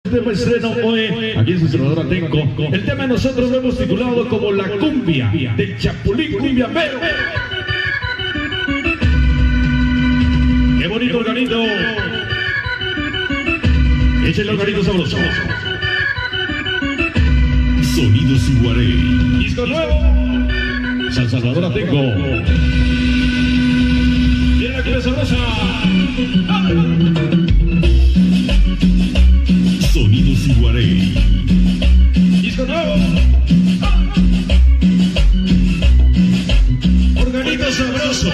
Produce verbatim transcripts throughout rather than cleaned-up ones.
tema estreno hoy aquí en su servidor Atenco. El tema nosotros lo hemos titulado como La Cumbia del Chapulín Cumbiambero. ¡Qué bonito organito! Échale el organito sabroso. Sonidos Iguarey. Disco nuevo. San Salvador Atenco. Viene la cumbia sabrosa. Sonidos Iguarey. Disco nuevo. Organito sabroso.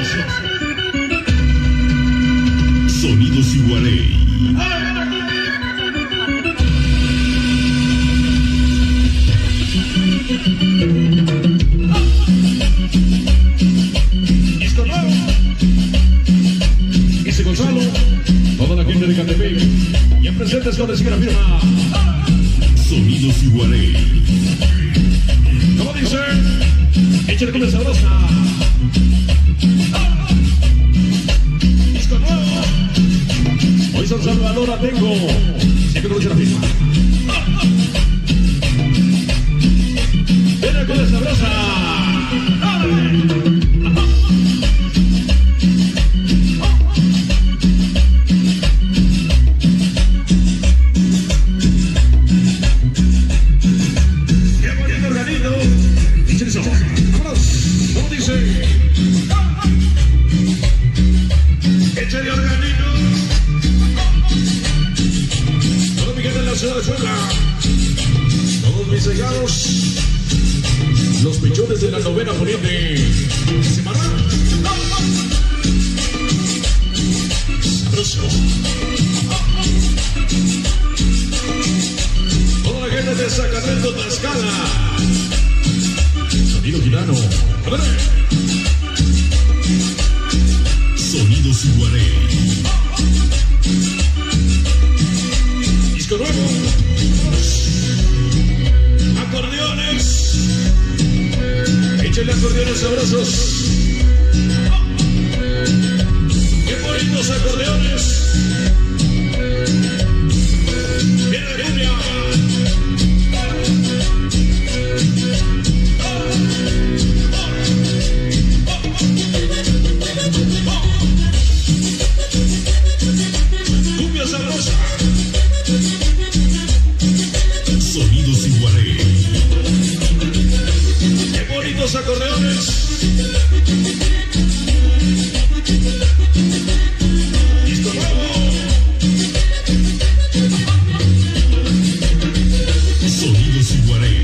Sonidos Iguarey. Disco nuevo. Ese Gonzalo. Toda la gente de Catepec. Ya presentes con decir la firma. Sonidos Iguarey. ¿Cómo dice? Échale con la sabrosa. Disco nuevo. Hoy San Salvador Atenco. Siempre con la firma. Ven con la sabrosa. Échale organito. Todo mi gente en la ciudad de Puebla. Todos mis cegados. Los pechones de la novena poniente. Semana. Sabroso. Toda la gente de Sacramento, Tlaxcala. Sonido gitano. A ver. Sonidos Iguarey. Disco nuevo. Acordeones. Échale acordeones sabrosos. Qué bonitos acordeones. Viene la cumbia. Sonidos Iguarey. Qué bonitos acordeones. Disco nuevo. Sonidos Iguarey.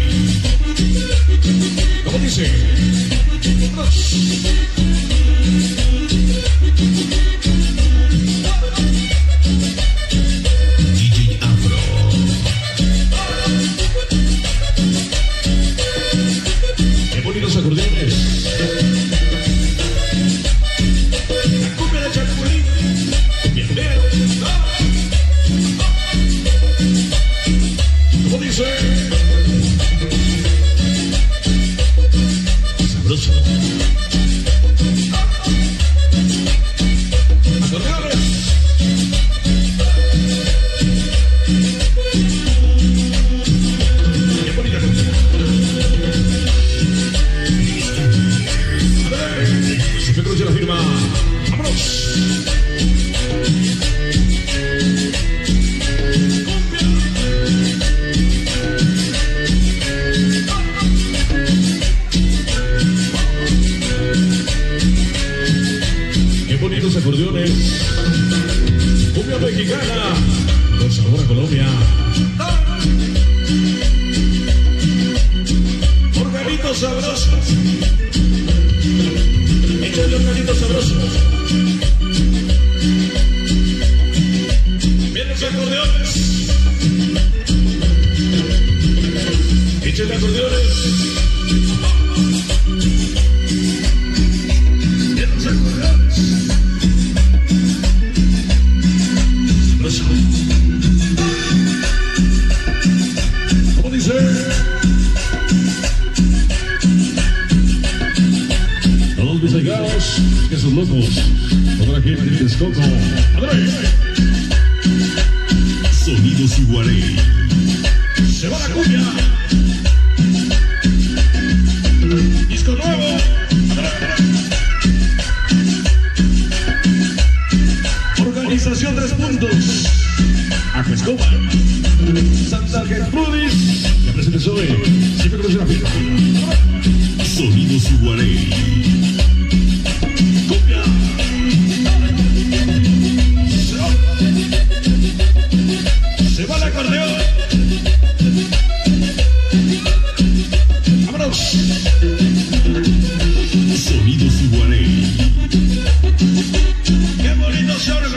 ¿Cómo dice? D J Afro. Qué bonitos acordeones. La cumbia de Chapulín. Cumbiambero. ¿Cómo dice? Sabroso. Acordeones. Qué bonita cumbia. Se cruce la firma. ¡Vámonos! Qué bonitos acordeones. Cumbia mexicana. Con sabor a Colombia. Organitos sabrosos. Échale organitos sabrosos. Vienen los acordeones. Échale acordeones. Vienen los acordeones. Sabroso. ¿Cómo dice? Todos mis allegados, que son locos. Toda la gente de Texcoco. ¡Adre! Sonido Siguaré. Se va la cumbia. Disco nuevo. Organización Tres Puntos. Ajo Escobar. Santa Gertrudis. La presentación de siempre con la fiesta. Sonido Siguaré. Cumbia. Se va el acordeón. Vámonos. Sonido Siguaré. Qué bonito se abre.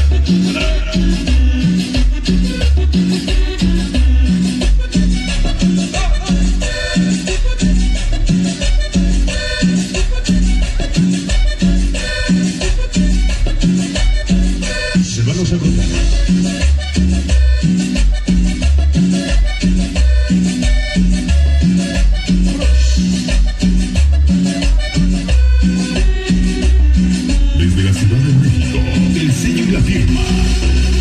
Se van los acordeones. Desde la Ciudad de México, el sello y la firma.